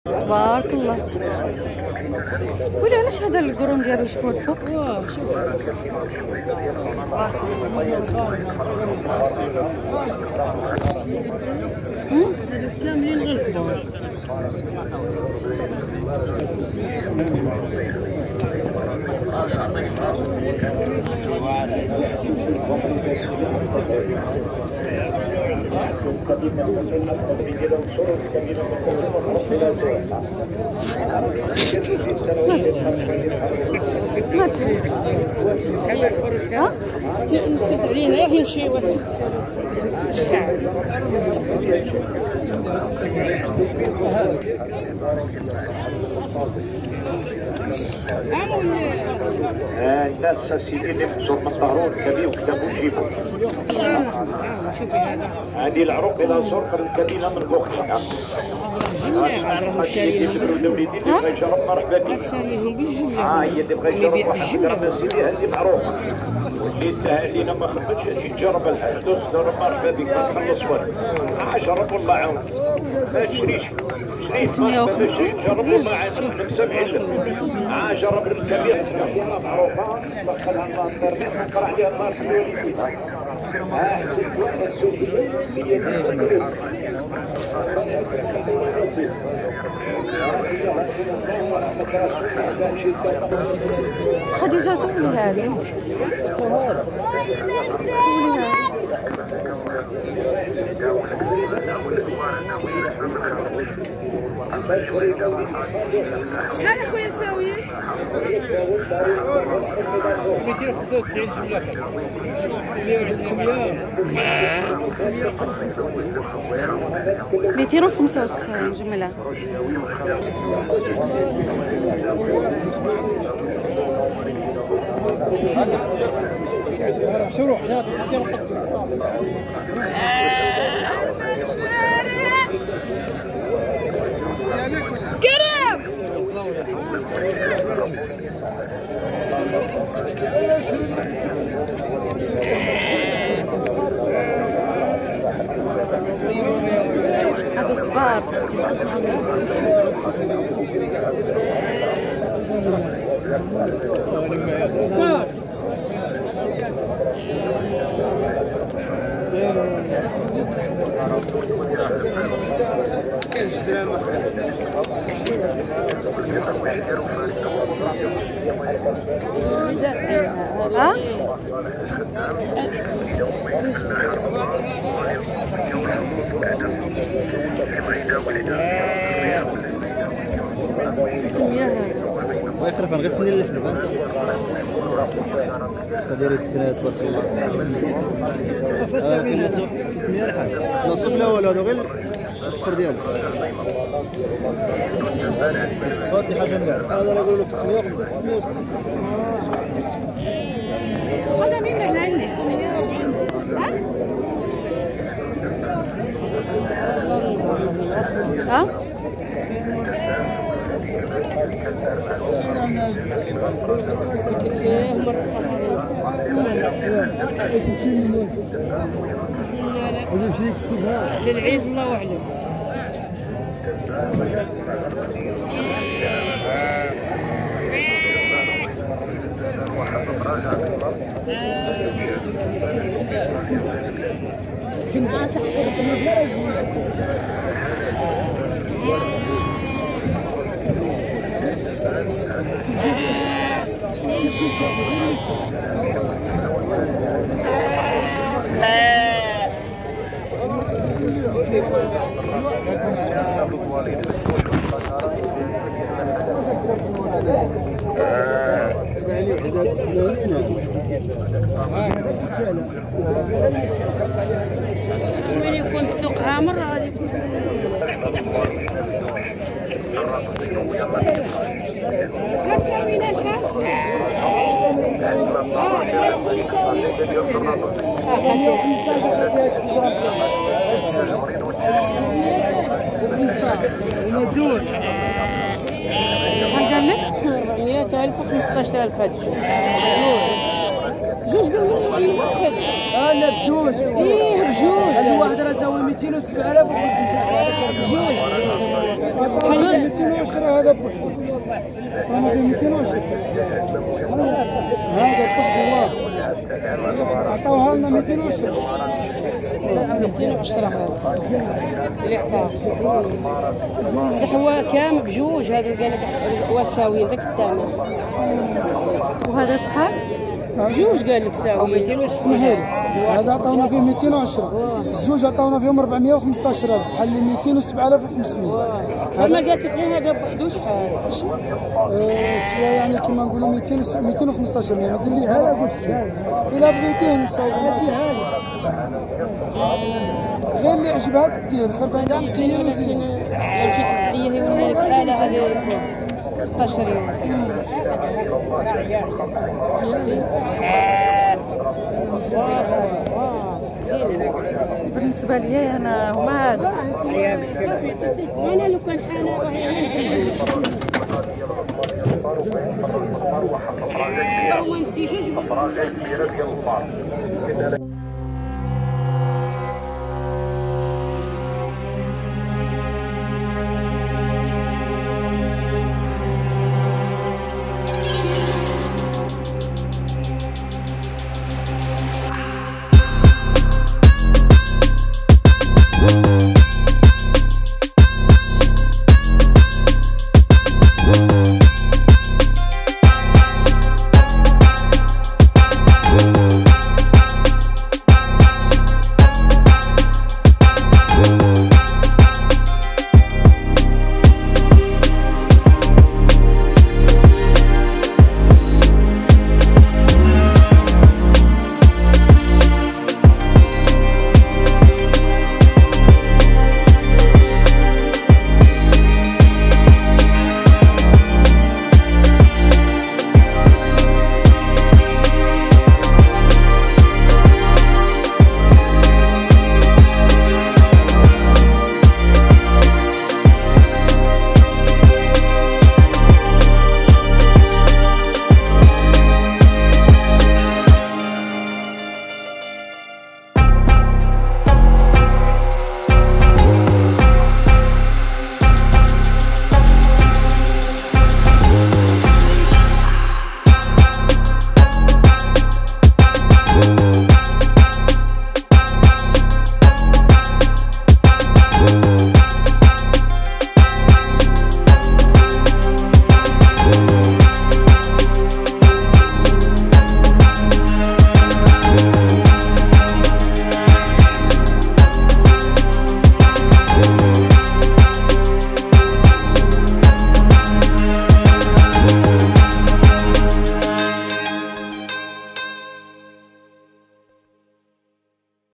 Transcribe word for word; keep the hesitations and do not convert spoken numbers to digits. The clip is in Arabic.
تبارك الله. قولي علاش هذا القرون ديالو يشوفوه الفوق؟ واه شوف كاملين غير كبار. ما تدري ها؟ نسيت علينا يا نمشي وفي الناس سيدي اللي مقصور من ظهرون كبير وكتبوا جيبوا. شوفي هذا هذه العروق الى زرق الكبيره من فوق الشعب. نعرفوا الشاريين اللي يجرب مرحبا بك. شاريهم بالجمله. اه هي اللي بغى يجرب واحد يجرب سيدي هذه معروفه. واللي اللي ما خدمتش يجرب الحاج دوز دور مرحبا بك ما تخلص والو. اه جرب والله عاون. ما تشريش. شريت ثلاثمية وخمسين جرب والله عاون احنا مسامحين لك. اه جرب الكبير معروفه دخلها الانترنت نقرا عليها النار في الوالدين. خديجة سولي هذا سولي هذا شحال اخويا ساويين؟ مئتين وخمسة وتسعين جملة. مئتين وخمسة وتسعين جملة. شروح يا كريم هذا صبار. ها؟ ويخرف غير سنين الحلبة انت سديري التكنات تبارك الله. ثلاثمية الحال الصوت الاول هذا غير الصفر ديالو الصوت دي حاجه مبارك. هذا نقول لك ثلاثمية وخمسة ثلاثمية وستين. هذا مين هنا ها؟ للعيد الله اعلم. وين يكون السوق عامر غادي يكون شحال ساوينا شحال؟ شحال قال لك؟ أربعمية ألف وخمسطاش ألف هاد جوج جوج بالمية واحد. انا بجوج فيه بجوج. الواحد راه ساوي مئتين وسبعة آلاف جوج. هذا مئتين وعشرة هذا بوحدو. عطاونا فيه مئتين وعشرة. هذا بوحدو والله. عطاوها لنا مئتين وعشرة. مئتين وعشرة هذا اللي عطاه. بصح هو كامل بجوج هذا قال لك هو ساويين ذاك الثمن. وهذا شحال؟ جوج قال لك ساوي مئتين وعشرة. هذا عطاونا فيه مئتين وعشرة. الزوج عطاونا فيهم أربعمئة وخمسطاش ألف بحال اللي مئتين وسبعة آلاف وخمسمئة. فما قالت لك غير هذا بوحدو شحال؟ سوا يعني كيما نقولوا مئتين مئتين وخمسطاش ألف مئتين وسبعة. هذا قلت لك إلا بغيتيه نساوي غير اللي عجبها تدير خلفها كاع مئتين وزيد. لو مشيت تديه يولي لك بحالة هذه ستطاش يوم. صغار هذا صغار زين. بالنسبه لي انا هما هذا. وانا لو كان حاله وما نديش